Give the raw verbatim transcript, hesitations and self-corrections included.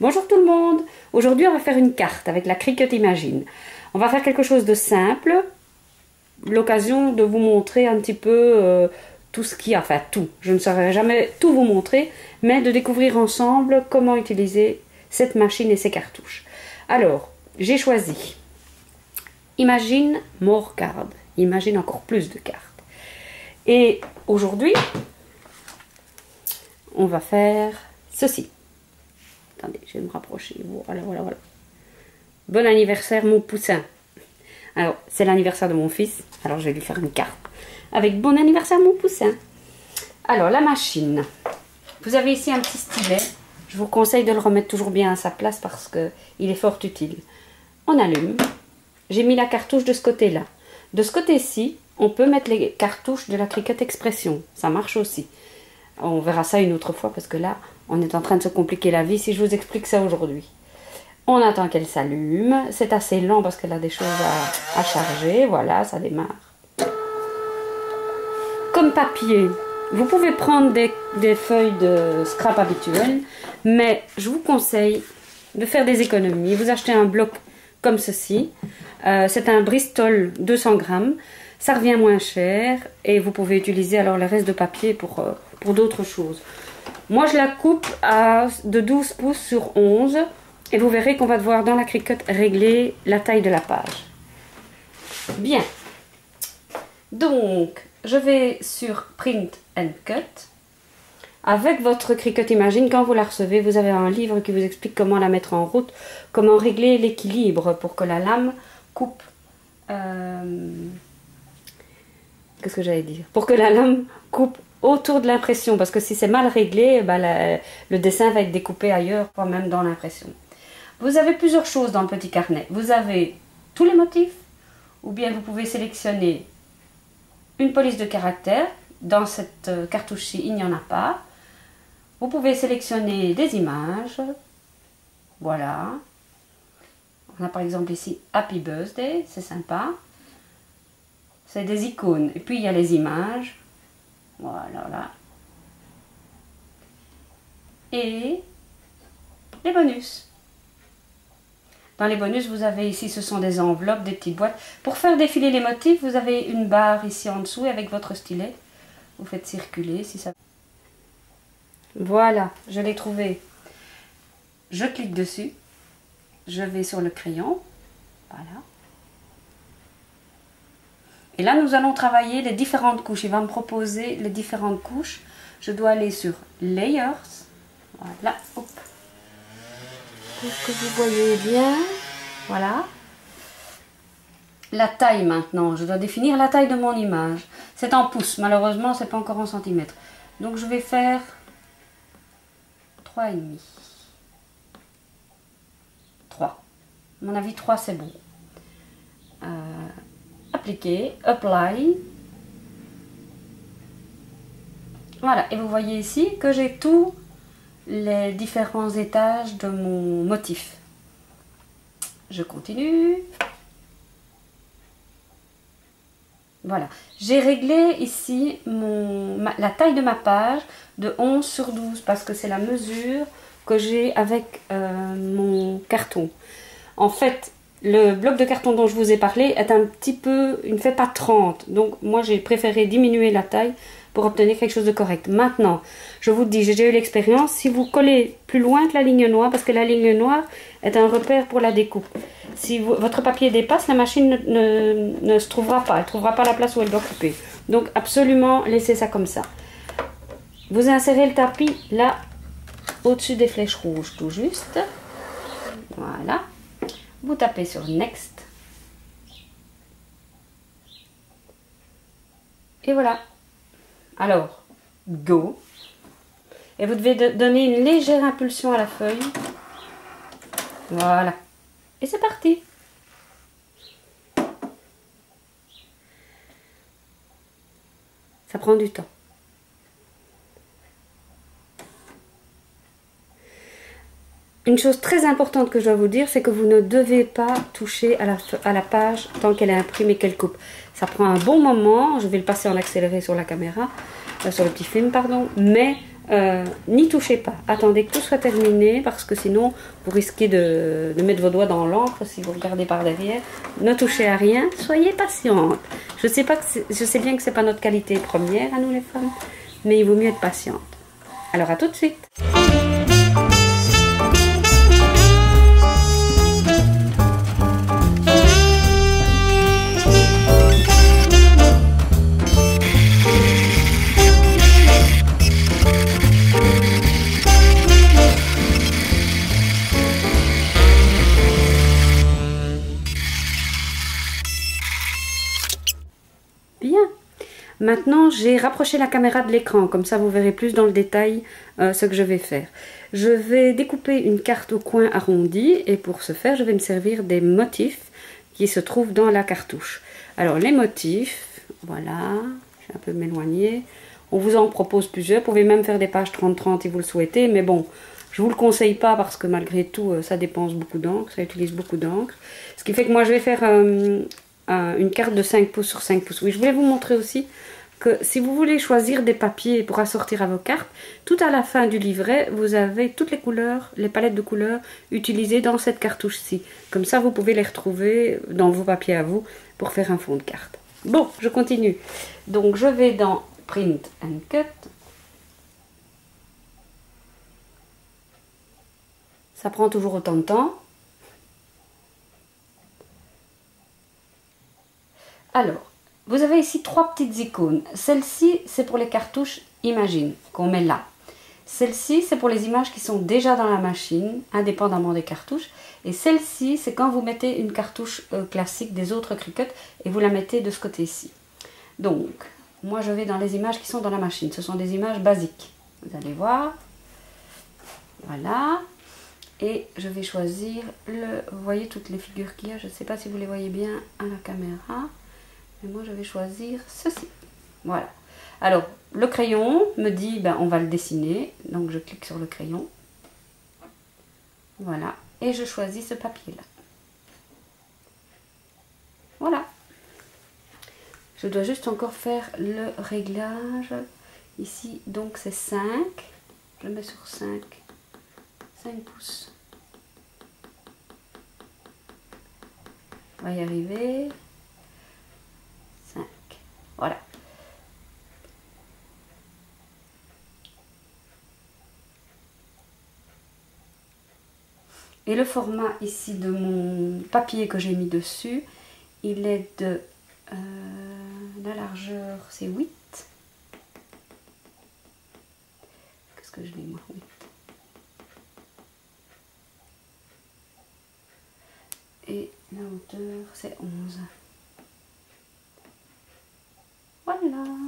Bonjour tout le monde. Aujourd'hui on va faire une carte avec la Cricut Imagine. On va faire quelque chose de simple. L'occasion de vous montrer un petit peu euh, tout ce qu'il y a, enfin tout. Je ne saurais jamais tout vous montrer, mais de découvrir ensemble comment utiliser cette machine et ses cartouches. Alors, j'ai choisi Imagine More Card. Imagine encore plus de cartes. Et aujourd'hui, on va faire ceci. Attendez, je vais me rapprocher. Voilà, voilà, voilà. Bon anniversaire, mon poussin. Alors, c'est l'anniversaire de mon fils. Alors, je vais lui faire une carte avec bon anniversaire, mon poussin. Alors, la machine. Vous avez ici un petit stylet. Je vous conseille de le remettre toujours bien à sa place parce qu'il est fort utile. On allume. J'ai mis la cartouche de ce côté-là. De ce côté-ci, on peut mettre les cartouches de la Cricut Expression. Ça marche aussi. On verra ça une autre fois parce que là, on est en train de se compliquer la vie si je vous explique ça aujourd'hui. On attend qu'elle s'allume. C'est assez lent parce qu'elle a des choses à, à charger. Voilà, ça démarre. Comme papier, vous pouvez prendre des, des feuilles de scrap habituelles, mais je vous conseille de faire des économies. Vous achetez un bloc comme ceci. Euh, c'est un Bristol deux cents grammes. Ça revient moins cher et vous pouvez utiliser alors le reste de papier pour, euh, pour d'autres choses. Moi, je la coupe à, de douze pouces sur onze. Et vous verrez qu'on va devoir dans la Cricut régler la taille de la page. Bien. Donc, je vais sur Print and Cut. Avec votre Cricut Imagine, quand vous la recevez, vous avez un livre qui vous explique comment la mettre en route, comment régler l'équilibre pour que la lame coupe... Euh, Qu'est-ce que j'allais dire? Pour que la lame coupe autour de l'impression, parce que si c'est mal réglé, ben la, le dessin va être découpé ailleurs, pas même dans l'impression. Vous avez plusieurs choses dans le petit carnet. Vous avez tous les motifs, ou bien vous pouvez sélectionner une police de caractère. Dans cette cartouche-ci, il n'y en a pas. Vous pouvez sélectionner des images. Voilà. On a par exemple ici Happy Birthday, c'est sympa. C'est des icônes. Et puis il y a les images. Voilà, là. Et les bonus. Dans les bonus, vous avez ici, ce sont des enveloppes, des petites boîtes. Pour faire défiler les motifs, vous avez une barre ici en dessous avec votre stylet. Vous faites circuler si ça... Voilà, je l'ai trouvé. Je clique dessus. Je vais sur le crayon. Voilà. Et là, nous allons travailler les différentes couches. Il va me proposer les différentes couches. Je dois aller sur Layers. Voilà, hop. Pour que vous voyez bien. Voilà. La taille maintenant. Je dois définir la taille de mon image. C'est en pouces. Malheureusement, c'est pas encore en centimètres. Donc, je vais faire trois virgule cinq. trois. À mon avis, trois, c'est bon. Euh, appliquer. Apply. Voilà. Et vous voyez ici que j'ai tous les différents étages de mon motif. Je continue. Voilà. J'ai réglé ici mon, ma, la taille de ma page de onze sur douze parce que c'est la mesure que j'ai avec euh, mon carton. En fait, le bloc de carton dont je vous ai parlé est un petit peu, il ne fait pas trente. Donc moi j'ai préféré diminuer la taille pour obtenir quelque chose de correct. Maintenant, je vous dis, j'ai déjà eu l'expérience, si vous collez plus loin que la ligne noire, parce que la ligne noire est un repère pour la découpe. Si vous, votre papier dépasse, la machine ne, ne, ne se trouvera pas, elle ne trouvera pas la place où elle doit couper. Donc absolument, laissez ça comme ça. Vous insérez le tapis là, au-dessus des flèches rouges, tout juste. Voilà. Vous tapez sur Next. Et voilà. Alors, Go. Et vous devez donner une légère impulsion à la feuille. Voilà. Et c'est parti. Ça prend du temps. Une chose très importante que je dois vous dire, c'est que vous ne devez pas toucher à la, à la page tant qu'elle est imprimée, qu'elle coupe. Ça prend un bon moment, je vais le passer en accéléré sur la caméra, euh, sur le petit film, pardon, mais euh, n'y touchez pas. Attendez que tout soit terminé parce que sinon vous risquez de, de mettre vos doigts dans l'encre si vous regardez par derrière. Ne touchez à rien, soyez patiente. Je sais, pas que je sais bien que ce n'est pas notre qualité première à nous les femmes, mais il vaut mieux être patiente. Alors à tout de suite. Bien. Maintenant, j'ai rapproché la caméra de l'écran, comme ça vous verrez plus dans le détail euh, ce que je vais faire. Je vais découper une carte au coin arrondi et pour ce faire, je vais me servir des motifs qui se trouvent dans la cartouche. Alors les motifs, voilà, je vais un peu m'éloigner. On vous en propose plusieurs, vous pouvez même faire des pages trente trente si vous le souhaitez, mais bon, je ne vous le conseille pas parce que malgré tout, ça dépense beaucoup d'encre, ça utilise beaucoup d'encre. Ce qui fait que moi je vais faire euh, euh, une carte de cinq pouces sur cinq pouces. Oui, je voulais vous montrer aussi que si vous voulez choisir des papiers pour assortir à vos cartes, tout à la fin du livret, vous avez toutes les couleurs, les palettes de couleurs utilisées dans cette cartouche-ci. Comme ça, vous pouvez les retrouver dans vos papiers à vous pour faire un fond de carte. Bon, je continue. Donc, je vais dans Print and Cut. Ça prend toujours autant de temps. Alors, vous avez ici trois petites icônes. Celle-ci, c'est pour les cartouches Imagine, qu'on met là. Celle-ci, c'est pour les images qui sont déjà dans la machine, indépendamment des cartouches. Et celle-ci, c'est quand vous mettez une cartouche euh, classique des autres Cricut et vous la mettez de ce côté-ci. Donc, moi je vais dans les images qui sont dans la machine. Ce sont des images basiques. Vous allez voir. Voilà. Et je vais choisir le... Vous voyez toutes les figures qu'il y a. Je ne sais pas si vous les voyez bien à la caméra. Et moi je vais choisir ceci. Voilà. Alors le crayon me dit ben on va le dessiner. Donc je clique sur le crayon. Voilà. Et je choisis ce papier là. Voilà. Je dois juste encore faire le réglage. Ici donc c'est cinq. Je mets sur cinq. cinq pouces. On va y arriver. Voilà. Et le format ici de mon papier que j'ai mis dessus, il est de euh, la largeur, c'est huit. Qu'est-ce que je l'ai moi, huit. Et la hauteur, c'est onze. Voilà.